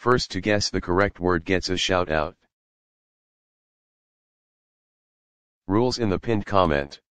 First to guess the correct word gets a shout out. Rules in the pinned comment.